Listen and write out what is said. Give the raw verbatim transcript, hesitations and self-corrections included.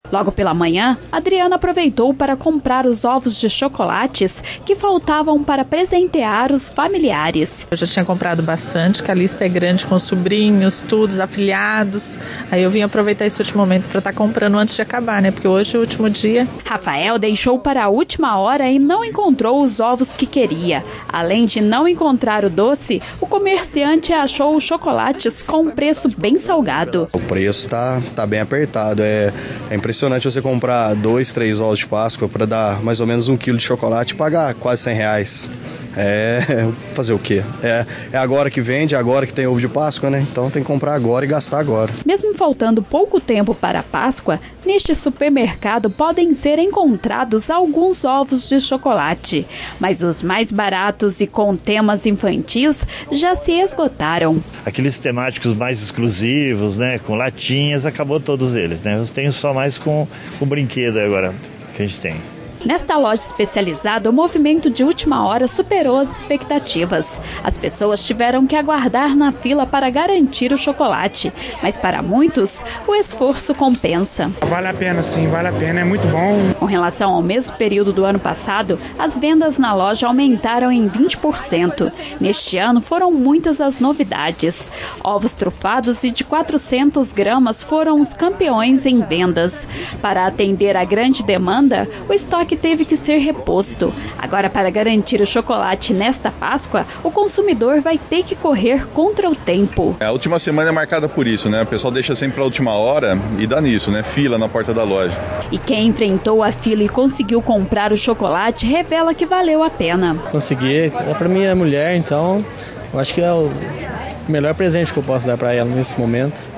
Logo pela manhã, Adriana aproveitou para comprar os ovos de chocolates que faltavam para presentear os familiares. Eu já tinha comprado bastante, que a lista é grande com sobrinhos, todos afilhados. Aí eu vim aproveitar esse último momento para estar comprando antes de acabar, né? Porque hoje é o último dia. Rafael deixou para a última hora e não encontrou os ovos que queria. Além de não encontrar o doce, o comerciante achou os chocolates com um preço bem salgado. O preço está tá bem apertado, é, é impressionante. Impressionante você comprar dois, três ovos de Páscoa para dar mais ou menos um quilo de chocolate e pagar quase cem reais. É fazer o quê? É, é agora que vende, é agora que tem ovo de Páscoa, né? Então tem que comprar agora e gastar agora. Mesmo faltando pouco tempo para a Páscoa, neste supermercado podem ser encontrados alguns ovos de chocolate. Mas os mais baratos e com temas infantis já se esgotaram. Aqueles temáticos mais exclusivos, né? Com latinhas, acabou todos eles, né? Eu tenho só mais com, com brinquedo agora que a gente tem. Nesta loja especializada, o movimento de última hora superou as expectativas. As pessoas tiveram que aguardar na fila para garantir o chocolate, mas para muitos, o esforço compensa. Vale a pena, sim, vale a pena, é muito bom. Com relação ao mesmo período do ano passado, as vendas na loja aumentaram em vinte por cento. Neste ano, foram muitas as novidades. Ovos trufados e de quatrocentas gramas foram os campeões em vendas. Para atender a grande demanda, o estoque que teve que ser reposto. Agora, para garantir o chocolate nesta Páscoa, o consumidor vai ter que correr contra o tempo. A última semana é marcada por isso, né? O pessoal deixa sempre para a última hora e dá nisso, né? Fila na porta da loja. E quem enfrentou a fila e conseguiu comprar o chocolate revela que valeu a pena. Consegui, é para minha mulher, então eu acho que é o melhor presente que eu posso dar para ela nesse momento.